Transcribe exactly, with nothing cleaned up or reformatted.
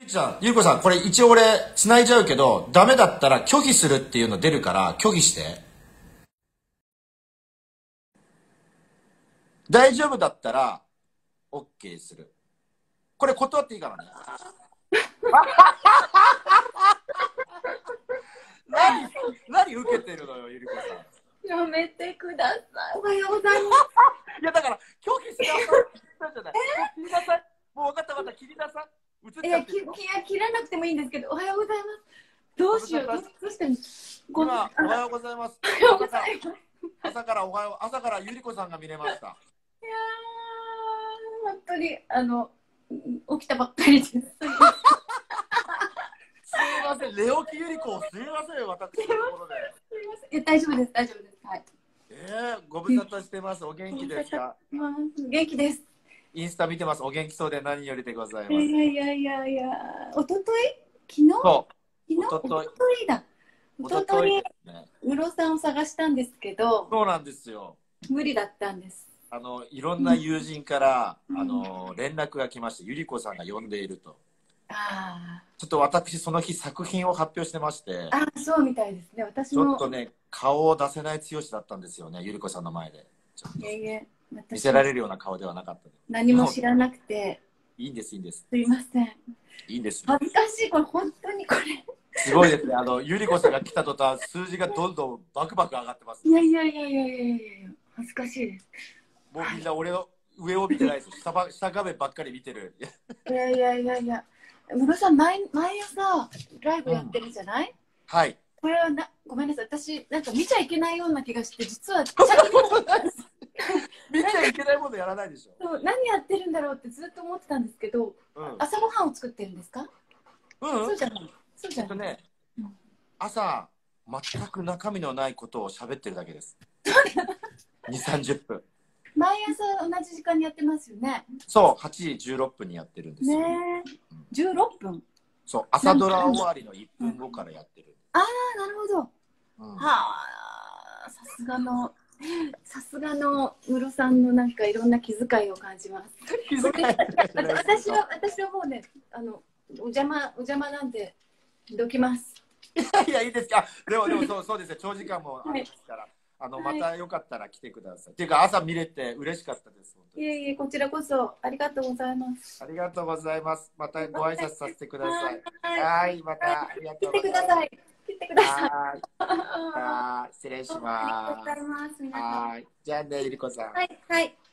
じゃん、ゆうこさん、これ一応俺繋いじゃうけど、ダメだったら拒否するっていうの出るから拒否して。大丈夫だったら OK する。これ断っていいからね。何、何受けてるのよ、ゆりこさん。 やめてください。おはようございます。 いや、だから拒否しなさいって言ったじゃない。切りなさい。もう分かった分かった、切りなさい。映っちゃえ、き、き、 ってるよ。 切らなくてもいいんですけど、おはようございます。どうしよう。どうどうしたの。ごめん。 今、 あおはようございます。 おはようございます。 朝からおはよう、朝からゆりこさんが見れました。 いやー、本当に、あの、起きたばっかりです。すいません、寝起きゆりこ、すみません、私のところで。 ません。え、大丈夫です。大丈夫です。はい。 えー、ご無沙汰してます。お元気ですか？ まあ、元気です。 インスタ見てます。お元気そうで何よりでございます。 いやいやいやいや、おととい昨日そ昨日う、おととい。 おとといだ。おおととい、 とといですね。 ムロさんを探したんですけど、 そうなんですよ。 無理だったんです。 あの、いろんな友人から、 うんあの、連絡が来まして、ゆりこさんが呼んでいると。 あちょっと私、その日作品を発表してまして、 あ、あ、そうみたいですね。私ちょっも、 とね、顔を出せない強しだったんですよね、ゆりこさんの前で。ちょっといえいえ、 見私せられるような顔ではなかったので。 何も知らなくて、 いいんです、いいんです。 すいません。 いいんです。 恥ずかしい、これ本当にこれ。 すごいですね。あの、ゆりこさんが来た途端、数字がどんどんバクバク上がってます。 いやいやいやいやいやいやいや、恥ずかしいです。 もうみんな俺の上を見てないです。下ば下画面ばっかり見てる。 いやいやいやいや、ムロさん、毎毎朝ライブやってるじゃない、うん、 はい。 これはな、ごめんなさい、私、なんか見ちゃいけないような気がして、実は、 見ちゃいけないものやらないでしょ。 そう、何やってるんだろうってずっと思ってたんですけど、うん、朝ごはんを作ってるんですか？ うん、 そうじゃない。そうじゃない。 ね、うん、朝、全く中身のないことを喋ってるだけです。に、さんじゅっぷん。 毎朝同じ時間にやってますよね。 そう、はちじじゅうろっぷんにやってるんですよ。 ねえ、じゅうろっぷん。 そう、朝ドラ終わりのいっぷんごからやってる。 ああ、なるほど。うん、はあ、さすがの、さすがのムロさんのなんかいろんな気遣いを感じます。 気遣い私は、私はもうね、あの、お邪魔、お邪魔なんで、どきます。 いやいや、いいですか。でも、でも、そう、そうですよ。長時間もありますから。はい、あの、またよかったら来てください。はい、っていうか、朝見れて嬉しかったです。 いえいえ、こちらこそ、ありがとうございます。 ありがとうございます。またご挨拶させてください。はい、またありがとうございます。来てください。来てください。 はい、失礼します。 ありがとうございます。 はい、じゃあね、ゆりこさん。 はい、はい。